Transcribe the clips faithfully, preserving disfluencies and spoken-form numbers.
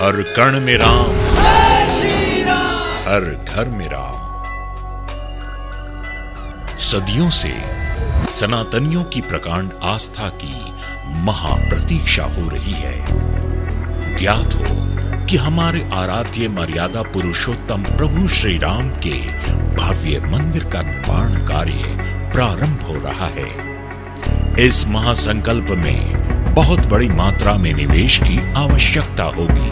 हर कण में राम, हर घर में राम। सदियों से सनातनियों की प्रकांड आस्था की महाप्रतीक्षा हो रही है। ज्ञात हो कि हमारे आराध्य मर्यादा पुरुषोत्तम प्रभु श्री राम के भव्य मंदिर का निर्माण कार्य प्रारंभ हो रहा है। इस महासंकल्प में बहुत बड़ी मात्रा में निवेश की आवश्यकता होगी।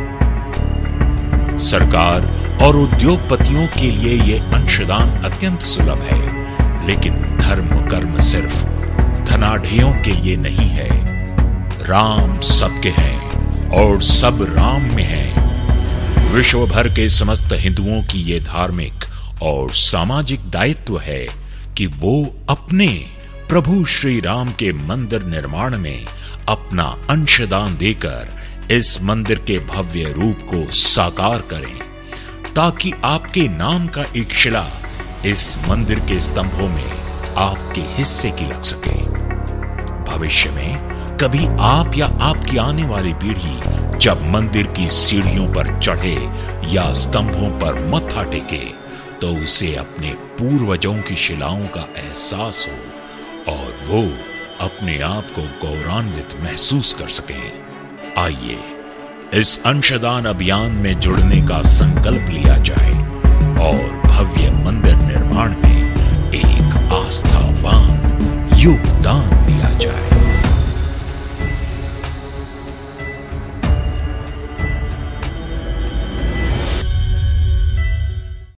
सरकार और उद्योगपतियों के लिए यह अंशदान अत्यंत सुलभ है, लेकिन धर्म कर्म सिर्फ धनाढ्यों के लिए नहीं है। राम सबके हैं और सब राम में हैं। विश्व भर के समस्त हिंदुओं की यह धार्मिक और सामाजिक दायित्व है कि वो अपने प्रभु श्री राम के मंदिर निर्माण में अपना अंशदान देकर इस मंदिर के भव्य रूप को साकार करें, ताकि आपके नाम का एक शिला इस मंदिर के स्तंभों में आपके हिस्से की लग सके। भविष्य में कभी आप या आपकी आने वाली पीढ़ी जब मंदिर की सीढ़ियों पर चढ़े या स्तंभों पर मत्था टेके, तो उसे अपने पूर्वजों की शिलाओं का एहसास हो और वो अपने आप को गौरवान्वित महसूस कर सकें। आइए इस अंशदान अभियान में जुड़ने का संकल्प लिया जाए और भव्य मंदिर निर्माण में एक आस्थावान योगदान दिया जाए।